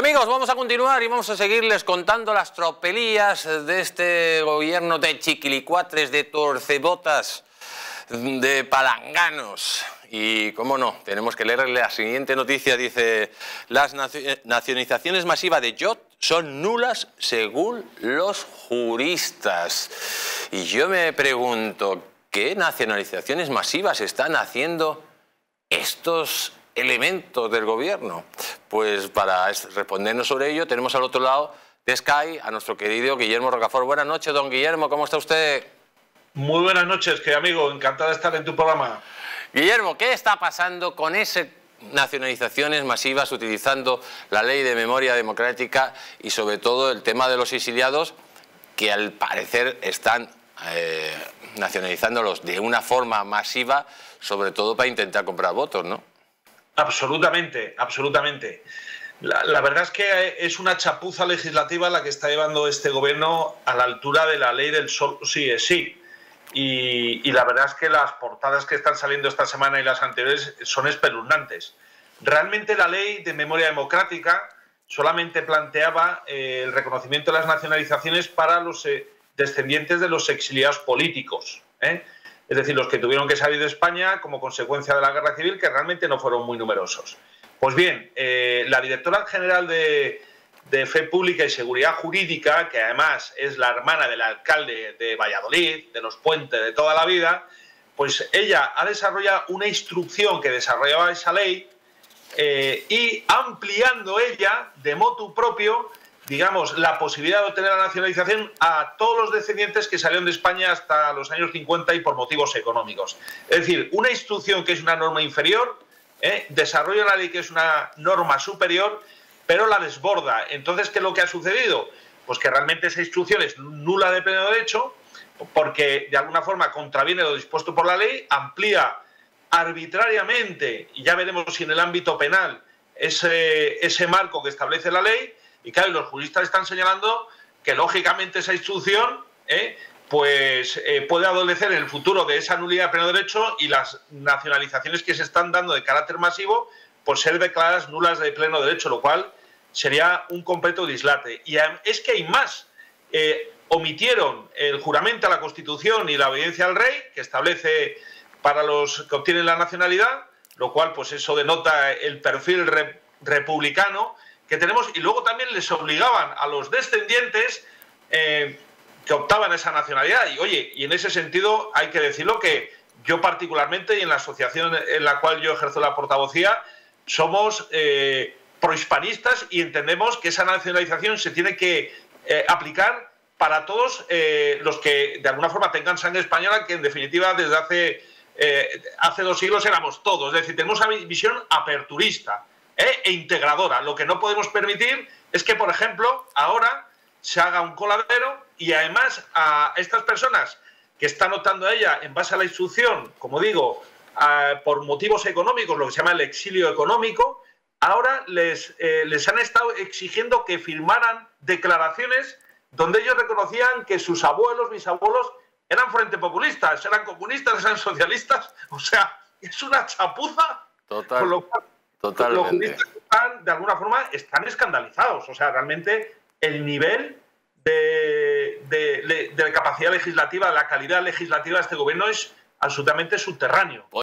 Y amigos, vamos a continuar y vamos a seguirles contando las tropelías de este gobierno de chiquilicuatres, de torcebotas, de palanganos. Y, cómo no, tenemos que leerle la siguiente noticia. Dice: las nacionalizaciones masivas de Jot son nulas según los juristas. Y yo me pregunto, ¿qué nacionalizaciones masivas están haciendo estos elementos del gobierno? Pues para respondernos sobre ello tenemos al otro lado de Sky a nuestro querido Guillermo Rocafort. Buenas noches, don Guillermo, ¿cómo está usted? Muy buenas noches, querido amigo, encantado de estar en tu programa. Guillermo, ¿qué está pasando con esas nacionalizaciones masivas utilizando la ley de memoria democrática y sobre todo el tema de los exiliados, que al parecer están nacionalizándolos de una forma masiva, sobre todo para intentar comprar votos, ¿no? Absolutamente, absolutamente. La verdad es que es una chapuza legislativa la que está llevando este gobierno a la altura de la ley del solo sí es sí. Y la verdad es que las portadas que están saliendo esta semana y las anteriores son espeluznantes. Realmente la ley de memoria democrática solamente planteaba el reconocimiento de las nacionalizaciones para los descendientes de los exiliados políticos, es decir, los que tuvieron que salir de España como consecuencia de la guerra civil, que realmente no fueron muy numerosos. Pues bien, la directora general de Fe Pública y Seguridad Jurídica, que además es la hermana del alcalde de Valladolid, de Los Puentes de toda la vida, pues ella ha desarrollado una instrucción que desarrollaba esa ley y ampliando ella de motu propio, digamos, la posibilidad de obtener la nacionalización a todos los descendientes que salieron de España hasta los años 50 y por motivos económicos. Es decir, una instrucción que es una norma inferior, desarrolla una ley que es una norma superior, pero la desborda. Entonces, ¿qué es lo que ha sucedido? Pues que realmente esa instrucción es nula de pleno derecho, porque de alguna forma contraviene lo dispuesto por la ley, amplía arbitrariamente, y ya veremos si en el ámbito penal, ese marco que establece la ley. Y claro, los juristas están señalando que lógicamente esa instrucción puede adolecer en el futuro de esa nulidad de pleno derecho, y las nacionalizaciones que se están dando de carácter masivo por ser declaradas nulas de pleno derecho, lo cual sería un completo dislate. Y es que hay más. Omitieron el juramento a la Constitución y la obediencia al rey, que establece para los que obtienen la nacionalidad, lo cual pues eso denota el perfil republicano que tenemos. Y luego también les obligaban a los descendientes que optaban a esa nacionalidad. Y oye, y en ese sentido hay que decirlo que yo particularmente, y en la asociación en la cual yo ejerzo la portavocía, somos prohispanistas y entendemos que esa nacionalización se tiene que aplicar para todos los que de alguna forma tengan sangre española, que en definitiva desde hace 2 siglos éramos todos. Es decir, tenemos una visión aperturista e integradora. Lo que no podemos permitir es que, por ejemplo, ahora se haga un coladero y además a estas personas que están optando a ella en base a la instrucción, como digo, por motivos económicos, lo que se llama el exilio económico, ahora les han estado exigiendo que firmaran declaraciones donde ellos reconocían que sus abuelos, bisabuelos, eran frente populistas, eran comunistas, eran socialistas. O sea, es una chapuza. Total, con lo cual, totalmente. los juristas están, de alguna forma, están escandalizados. O sea, realmente el nivel de capacidad legislativa, la calidad legislativa de este gobierno es absolutamente subterráneo.